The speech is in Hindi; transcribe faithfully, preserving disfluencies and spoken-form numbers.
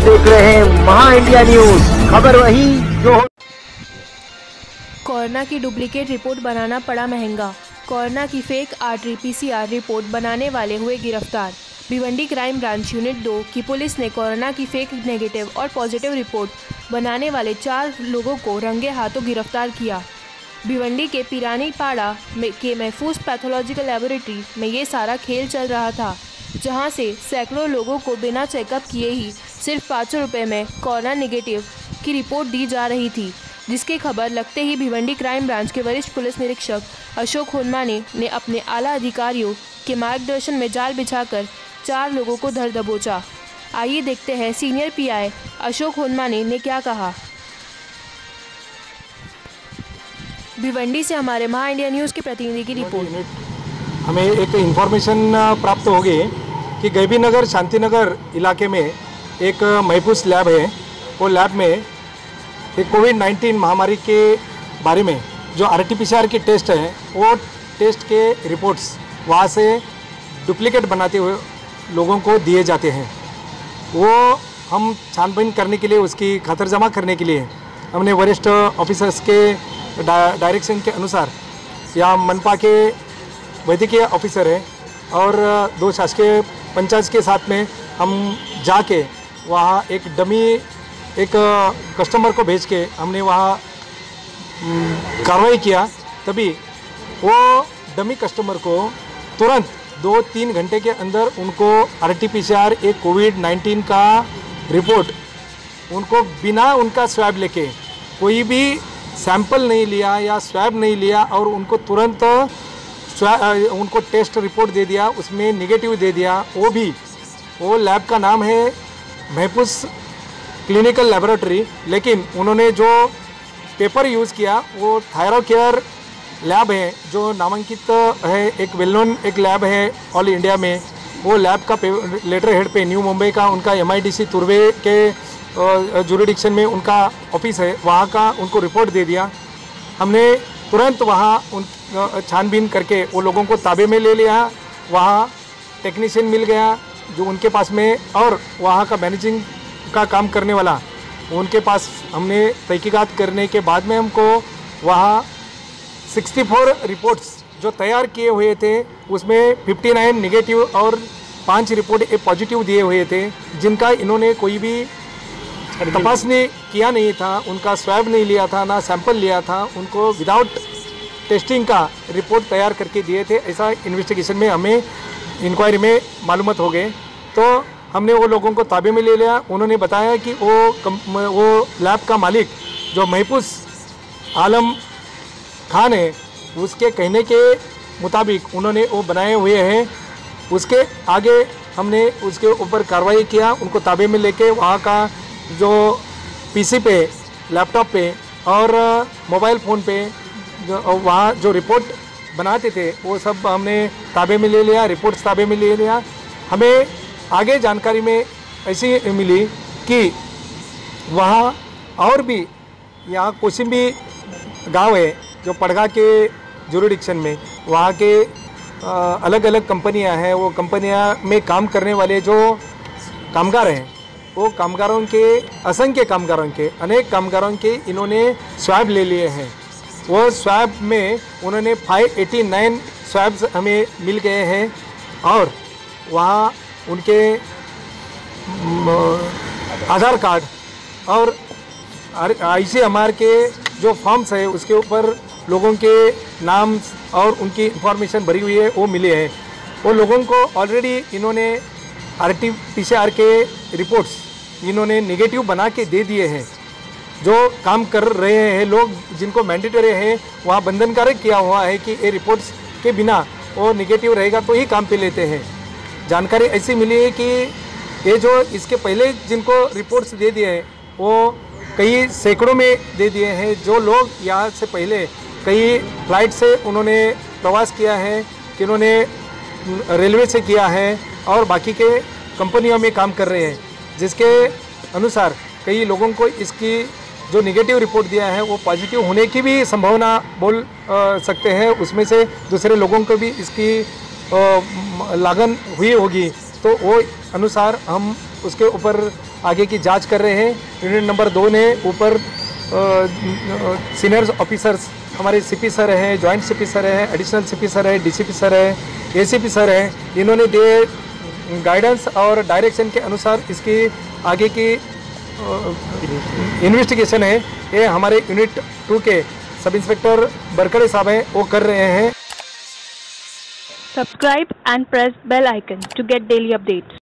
देख रहे हैं महा इंडिया न्यूज, खबर वही जो। कोरोना की डुप्लीकेट रिपोर्ट बनाना पड़ा महंगा। कोरोना की फेक आरटी पीसीआर रिपोर्ट बनाने वाले हुए गिरफ्तार। भिवंडी क्राइम ब्रांच यूनिट दो की पुलिस ने कोरोना की फेक नेगेटिव और पॉजिटिव रिपोर्ट बनाने वाले चार लोगों को रंगे हाथों गिरफ्तार किया। भिवंडी के पिरानी पाड़ा में के महफूज पैथोलॉजिकल लेबोरेटरी में ये सारा खेल चल रहा था, जहां से सैकड़ों लोगों को बिना चेकअप किए ही सिर्फ पाँच सौ रुपये में कोरोना नेगेटिव की रिपोर्ट दी जा रही थी, जिसकी खबर लगते ही भिवंडी क्राइम ब्रांच के वरिष्ठ पुलिस निरीक्षक अशोक होनमाने ने अपने आला अधिकारियों के मार्गदर्शन में जाल बिछाकर चार लोगों को धर दबोचा। आइए देखते हैं सीनियर पीआई अशोक होनमाने ने क्या कहा। भिवंडी से हमारे महा इंडिया न्यूज़ के प्रतिनिधि की रिपोर्ट। हमें एक इन्फॉर्मेशन प्राप्त होगी कि गैबी नगर शांति नगर इलाके में एक महफूज लैब है। वो लैब में एक कोविड नाइन्टीन महामारी के बारे में जो R T P C R की टेस्ट है, वो टेस्ट के रिपोर्ट्स वहाँ से डुप्लीकेट बनाते हुए लोगों को दिए जाते हैं। वो हम छानबीन करने के लिए, उसकी खातर जमा करने के लिए हमने वरिष्ठ ऑफिसर्स के डायरेक्शन के अनुसार या मनपा के वैद्यकीय ऑफिसर है और दो शासकीय पंचायत के साथ में हम जाके वहाँ एक डमी एक कस्टमर को भेज के हमने वहाँ कार्रवाई किया। तभी वो डमी कस्टमर को तुरंत दो तीन घंटे के अंदर उनको R T P C R एक कोविड नाइन्टीन का रिपोर्ट उनको बिना उनका स्वैब लेके, कोई भी सैंपल नहीं लिया या स्वैब नहीं लिया और उनको तुरंत उनको टेस्ट रिपोर्ट दे दिया, उसमें निगेटिव दे दिया। वो भी वो लैब का नाम है महफूज क्लिनिकल लेबोरेटरी, लेकिन उन्होंने जो पेपर यूज़ किया वो थायरोकेयर लैब है, जो नामांकित है, एक वेल नोन एक लैब है ऑल इंडिया में। वो लैब का लेटर हेड पे न्यू मुंबई का उनका M I D C Turbhe के जुरिडिक्शन में उनका ऑफिस है, वहाँ का उनको रिपोर्ट दे दिया। हमने तुरंत वहाँ उन छानबीन करके वो लोगों को ताबे में ले लिया। वहाँ टेक्नीशियन मिल गया जो उनके पास में, और वहाँ का मैनेजिंग का काम करने वाला उनके पास हमने तहकीकात करने के बाद में हमको वहाँ चौंसठ रिपोर्ट्स जो तैयार किए हुए थे उसमें उनसठ निगेटिव और पाँच रिपोर्ट पॉजिटिव दिए हुए थे, जिनका इन्होंने कोई भी तपासनी किया नहीं था, उनका स्वैब नहीं लिया था, ना सैंपल लिया था, उनको विदाउट टेस्टिंग का रिपोर्ट तैयार करके दिए थे। ऐसा इन्वेस्टिगेशन में हमें इंक्वायरी में मालूमात हो गए, तो हमने वो लोगों को ताबे में ले लिया। उन्होंने बताया कि वो कम, वो लैब का मालिक जो महफूज आलम खान है, उसके कहने के मुताबिक उन्होंने वो बनाए हुए हैं। उसके आगे हमने उसके ऊपर कार्रवाई किया, उनको ताबे में लेके वहाँ का जो पीसी पे, लैपटॉप पे और मोबाइल फ़ोन पे जो वहाँ जो रिपोर्ट बनाते थे वो सब हमने ताबे में ले लिया, रिपोर्ट्स ताबे में ले लिया। हमें आगे जानकारी में ऐसी मिली कि वहाँ और भी यहाँ कोसिम्बी गांव है जो पड़गा के जुरिडिक्शन में, वहाँ के अलग अलग कंपनियाँ हैं। वो कंपनियाँ में काम करने वाले जो कामगार हैं, वो कामगारों के असंख्य कामगारों के अनेक कामगारों के इन्होंने स्वैब ले लिए हैं। वो स्वैब में उन्होंने पाँच सौ नवासी स्वैब्स हमें मिल गए हैं और वहाँ उनके आधार कार्ड और आई सी एम आर के जो फॉर्म्स है उसके ऊपर लोगों के नाम और उनकी इंफॉर्मेशन भरी हुई है, वो मिले हैं। वो लोगों को ऑलरेडी इन्होंने R T P C R के रिपोर्ट्स इन्होंने नेगेटिव बना के दे दिए हैं। जो काम कर रहे हैं लोग, जिनको मैंडेटरी है, वहाँ बंधनकारक किया हुआ है कि ये रिपोर्ट्स के बिना वो नेगेटिव रहेगा तो ही काम पे लेते हैं। जानकारी ऐसी मिली है कि ये जो इसके पहले जिनको रिपोर्ट्स दे दिए हैं वो कई सैकड़ों में दे दिए हैं। जो लोग यहाँ से पहले कई फ्लाइट से उन्होंने प्रवास किया है, कि उन्होंने रेलवे से किया है और बाकी के कंपनियों में काम कर रहे हैं, जिसके अनुसार कई लोगों को इसकी जो नेगेटिव रिपोर्ट दिया है वो पॉजिटिव होने की भी संभावना बोल आ, सकते हैं। उसमें से दूसरे लोगों को भी इसकी आ, लागन हुई होगी, तो वो अनुसार हम उसके ऊपर आगे की जांच कर रहे हैं। यूनिट नंबर दो ने ऊपर सीनियर ऑफिसर्स हमारे सीपी सर हैं, जॉइंट सीपी सर हैं, एडिशनल सीपी सर है, डीसीपी सर है, एसीपी सर हैं, इन्होंने दिए गाइडेंस और डायरेक्शन के अनुसार इसकी आगे की इन्वेस्टिगेशन है ये हमारे यूनिट टू के सब इंस्पेक्टर बरकड़े साहब हैं वो कर रहे हैं। Subscribe and press bell icon to get daily updates.